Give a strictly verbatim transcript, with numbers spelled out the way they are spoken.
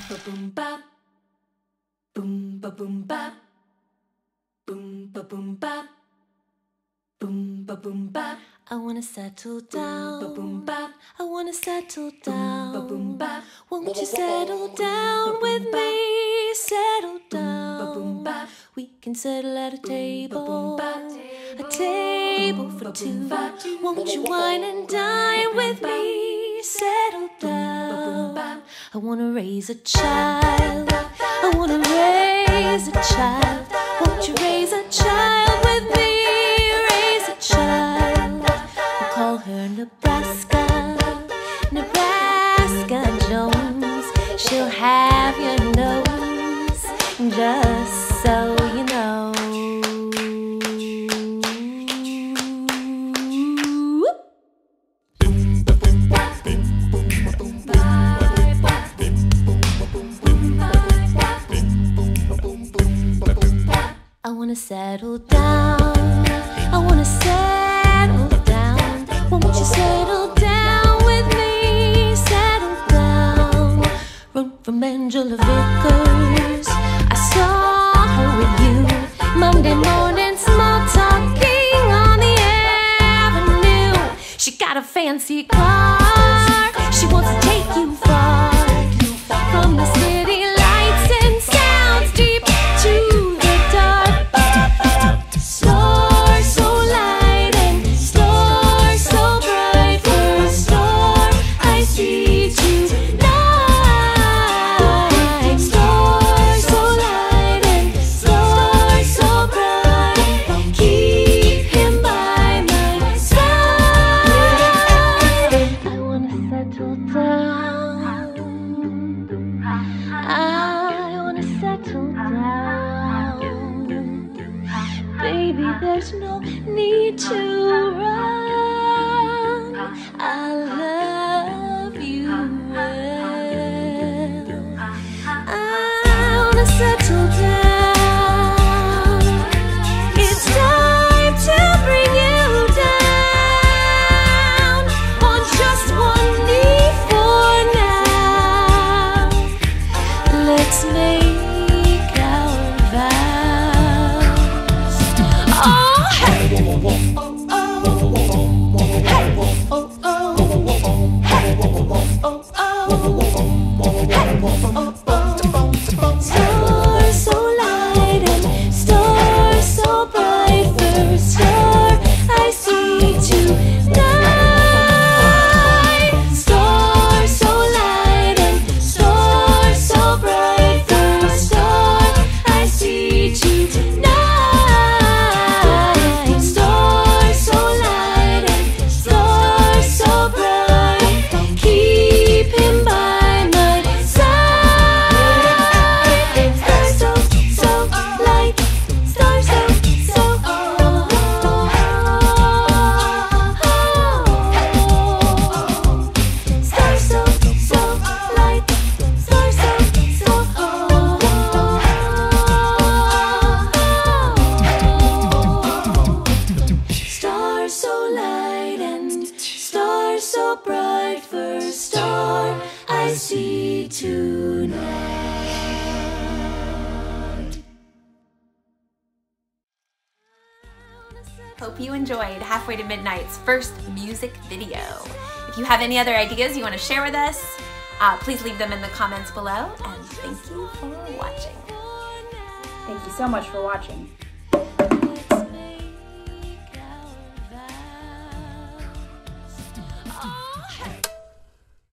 ba boom bap, boom ba boom bap, boom ba boom bap, boom ba boom bap. I wanna settle down. Boom ba boom bap. I wanna settle down. Boom ba boom bap. Won't you settle down with me? Settle down. Boom ba boom bap. We can settle at a table. A table for two. Won't you wine and dine with me? Settle down. I wanna raise a child. I wanna raise a child. Won't you raise a child with me? Raise a child. We'll call her Nebraska. Nebraska Jones. She'll have your nose, just so you know. I wanna settle down. I wanna settle down. Won't you settle down with me? Settle down. Wrote from Angela Vickers. I saw her with you Monday morning, small talking on the avenue. She got a fancy car. She wants to take you far from the city lights and sounds deep to the dark. Star so light and star so bright. First star I see tonight. Star so light and star so bright. Keep him by my side. I wanna settle down. I wanna settle down. Baby, there's no need to run. I love you well. I wanna settle down. It's time to bring you down on just one knee for now. Let's make our vows. Oh, hey. Oh, oh, hey. Oh, oh, hey. Oh, oh, hey. Oh, oh. Star so light and star so bright. First star I see tonight. Star so light and star so bright. First star I see tonight. Star so light and star so bright. Keep him by my side. Star so, so light. Star so, so Star so, so light. Star so, so Star so light and star so bright. First star I see tonight. Hope you enjoyed Halfway to Midnight's first music video. If you have any other ideas you want to share with us, uh, please leave them in the comments below, and thank you for watching. Thank you so much for watching.